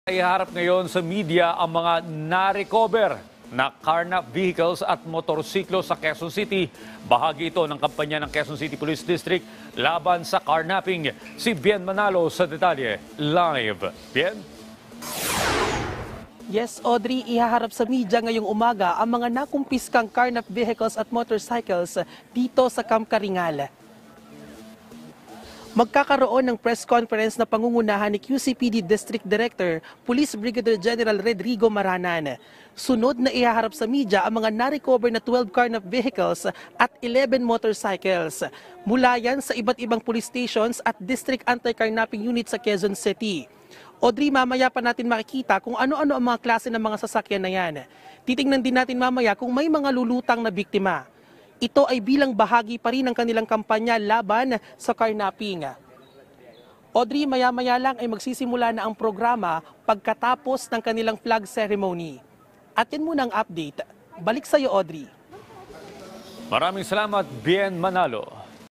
Iharap ngayon sa media ang mga na-recover na carnap vehicles at motorsiklo sa Quezon City. Bahagi ito ng kampanya ng Quezon City Police District laban sa carnapping. Si Bien Manalo sa detalye live. Bien? Yes, Audrey, ihaharap sa media ngayong umaga ang mga nakumpiskang carnap vehicles at motorcycles dito sa Camp Karingal. Magkakaroon ng press conference na pangungunahan ni QCPD District Director, Police Brigadier General Rodrigo Maranan. Sunod na ihaharap sa media ang mga na-recover na 12 carnap vehicles at 11 motorcycles. Mula yan sa iba't ibang police stations at District Anti-Carnapping Unit sa Quezon City. Audrey, mamaya pa natin makikita kung ano-ano ang mga klase ng mga sasakyan na yan. Titingnan din natin mamaya kung may mga lulutang na biktima. Ito ay bilang bahagi pa rin ng kanilang kampanya laban sa carnapping. Audrey, maya-maya lang ay magsisimula na ang programa pagkatapos ng kanilang flag ceremony. At yan muna ang update. Balik sa iyo, Audrey. Maraming salamat, Bien Manalo.